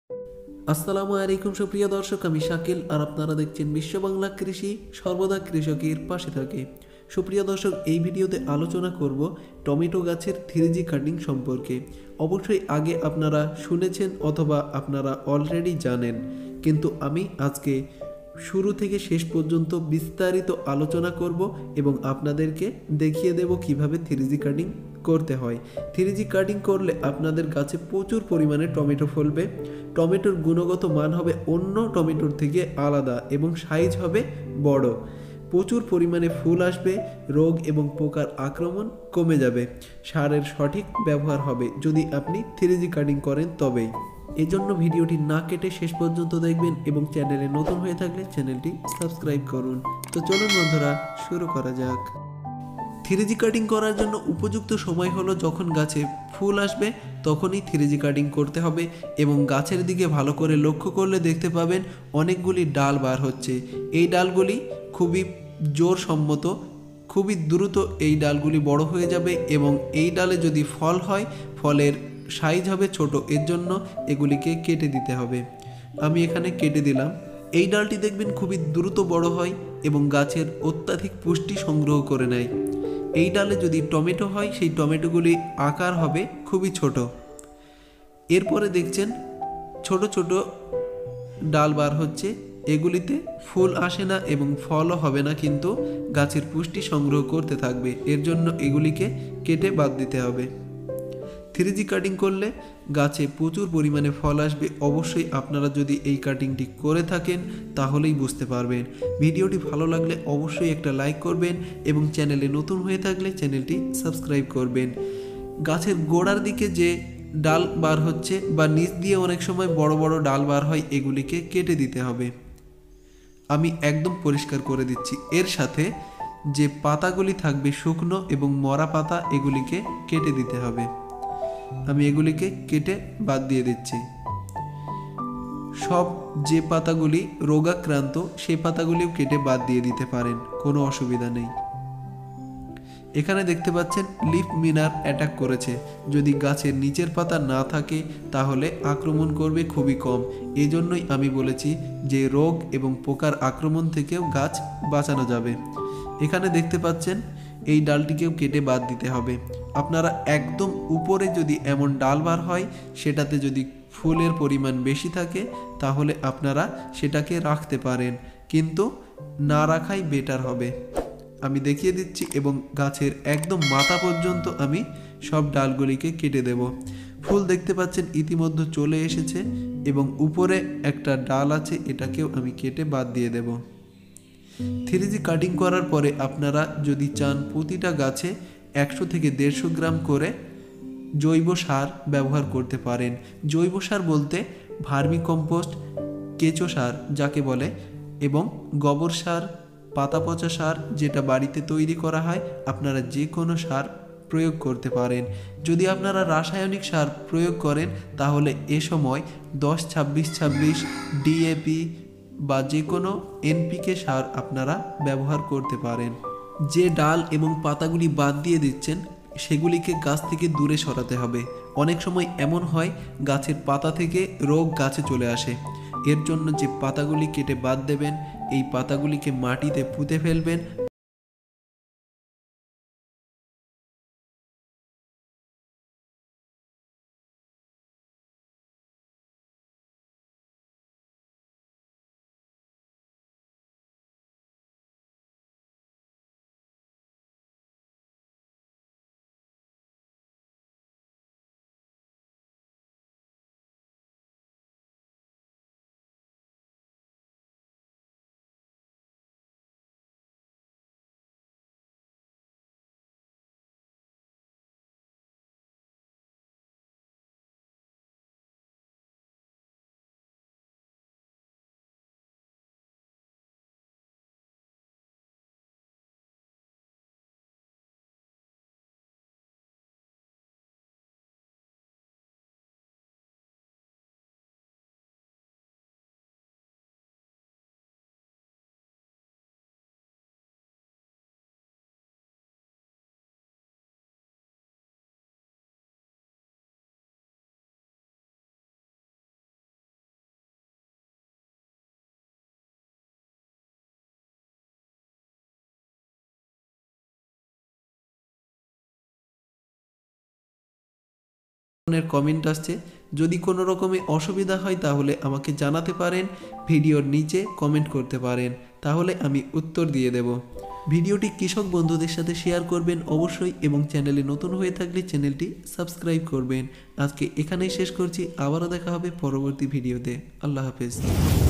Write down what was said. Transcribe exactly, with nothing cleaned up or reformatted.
আসসালামু আলাইকুম সুপ্রিয় দর্শক, আমি শাকিল আর আপনারা দেখছেন বিশ্ব বাংলা কৃষি, সর্বদা কৃষকের পাশে থাকে। সুপ্রিয় দর্শক, এই ভিডিওতে আলোচনা করব টমেটো গাছের থ্রি জি কাটিং সম্পর্কে। অবশ্যই আগে আপনারা শুনেছেন অথবা আপনারা অলরেডি জানেন, কিন্তু আমি আজকে শুরু থেকে শেষ পর্যন্ত বিস্তারিত আলোচনা করব এবং আপনাদেরকে দেখিয়ে দেব কিভাবে থ্রি জি কাটিং করতে হয়। থ্রি জি কাটিং করলে আপনাদের গাছে প্রচুর পরিমাণে টমেটো ফলবে। টমেটোর গুণগত মান হবে অন্য টমেটোর থেকে আলাদা এবং সাইজ হবে বড়। প্রচুর পরিমাণে ফুল আসবে, রোগ এবং পোকার আক্রমণ কমে যাবে। সারের সঠিক ব্যবহার হবে যদি আপনি থ্রি জি কাটিং করেন তবেই। এজন্য ভিডিওটি না কেটে শেষ পর্যন্ত দেখবেন এবং চ্যানেলে নতুন হয়ে থাকলে চ্যানেলটি সাবস্ক্রাইব করুন। তো চলুন বন্ধুরা, শুরু করা যাক। থ্রি জি কাটিং করার জন্য উপযুক্ত সময় হলো যখন গাছে ফুল আসবে, তখনই থ্রি জি কাটিং করতে হবে। এবং গাছের দিকে ভালো করে লক্ষ্য করলে দেখতে পাবেন অনেকগুলি ডাল বার হচ্ছে। এই ডালগুলি খুবই জোরসম্মত, খুবই দ্রুত এই ডালগুলি বড় হয়ে যাবে এবং এই ডালে যদি ফল হয়, ফলের সাইজ হবে ছোট। এর জন্য এগুলিকে কেটে দিতে হবে। আমি এখানে কেটে দিলাম। এই ডালটি দেখবেন খুবই দ্রুত বড় হয় এবং গাছের অত্যাধিক পুষ্টি সংগ্রহ করে নেয়। এই ডালে যদি টমেটো হয়, সেই টমেটোগুলি আকার হবে খুবই ছোট। এরপরে দেখছেন ছোট ছোট ডাল বার হচ্ছে। এগুলিতে ফুল আসে না এবং ফলও হবে না, কিন্তু গাছের পুষ্টি সংগ্রহ করতে থাকবে। এর জন্য এগুলিকে কেটে বাদ দিতে হবে। থ্রি জি কাটিং করলে গাছে প্রচুর পরিমাণে ফল আসবে। অবশ্যই আপনারা যদি এই কাটিংটি করে থাকেন তাহলেই বুঝতে পারবেন। ভিডিওটি ভালো লাগলে অবশ্যই একটা লাইক করবেন এবং চ্যানেলে নতুন হয়ে থাকলে চ্যানেলটি সাবস্ক্রাইব করবেন। গাছের গোড়ার দিকে যে ডাল বার হচ্ছে বা নিচ দিয়ে অনেক সময় বড় বড় ডাল বার হয়, এগুলিকে কেটে দিতে হবে। আমি একদম পরিষ্কার করে দিচ্ছি। এর সাথে যে পাতাগুলি থাকবে শুকনো এবং মরা পাতা, এগুলিকে কেটে দিতে হবে। আমি এগুলিকে কেটে বাদ দিয়ে দিচ্ছি। সব যে পাতাগুলি রোগাক্রান্ত সেই পাতাগুলিও কেটে বাদ দিয়ে দিতে পারেন, কোনো অসুবিধা নেই। এখানে দেখতে পাচ্ছেন লিফ মিনার অ্যাটাক করেছে। যদি গাছের নিচের পাতা না থাকে তাহলে আক্রমণ করবে খুবই কম। এই জন্যই আমি বলেছি যে রোগ এবং পোকার আক্রমণ থেকেও গাছ বাঁচানো যাবে। এখানে দেখতে পাচ্ছেন এই ডালটিকেও কেটে বাদ দিতে হবে। আপনারা একদম উপরে যদি এমন ডাল বার হয়, সেটাতে যদি ফুলের পরিমাণ বেশি থাকে তাহলে আপনারা সেটাকে রাখতে পারেন, কিন্তু না রাখাই বেটার হবে। আমি দেখিয়ে দিচ্ছি এবং গাছের একদম মাথা পর্যন্ত আমি সব ডালগুলিকে কেটে দেব। ফুল দেখতে পাচ্ছেন ইতিমধ্যে চলে এসেছে এবং উপরে একটা ডাল আছে, এটাকেও আমি কেটে বাদ দিয়ে দেব। থ্রি জি কাটিং করার পরে আপনারা যদি চান প্রতিটা গাছে একশো থেকে দেড়শো গ্রাম করে জৈব সার ব্যবহার করতে পারেন। জৈব সার বলতে ভার্মি কম্পোস্ট, কেঁচো সার যাকে বলে, এবং গোবর সার, পাতা পচা সার যেটা বাড়িতে তৈরি করা হয়, আপনারা যে কোনো সার প্রয়োগ করতে পারেন। যদি আপনারা রাসায়নিক সার প্রয়োগ করেন তাহলে এ সময় দশ ছাব্বিশ ছাব্বিশ ডিএপি বা যে কোনো এনপিকে সার আপনারা ব্যবহার করতে পারেন। যে ডাল এবং পাতাগুলি বাদ দিয়ে দিচ্ছেন সেগুলিকে গাছ থেকে দূরে সরাতে হবে। অনেক সময় এমন হয় গাছের পাতা থেকে রোগ গাছে চলে আসে। এর জন্য যে পাতাগুলি কেটে বাদ দেবেন, এই পাতাগুলিকে মাটিতে পুঁতে ফেলবেন। ধরনের কমেন্ট আসছে। যদি কোনো রকমে অসুবিধা হয় তাহলে আমাকে জানাতে পারেন, ভিডিওর নিচে কমেন্ট করতে পারেন, তাহলে আমি উত্তর দিয়ে দেব। ভিডিওটি কৃষক বন্ধুদের সাথে শেয়ার করবেন অবশ্যই, এবং চ্যানেলে নতুন হয়ে থাকলে চ্যানেলটি সাবস্ক্রাইব করবেন। আজকে এখানেই শেষ করছি, আবারও দেখা হবে পরবর্তী ভিডিওতে। আল্লাহ হাফেজ।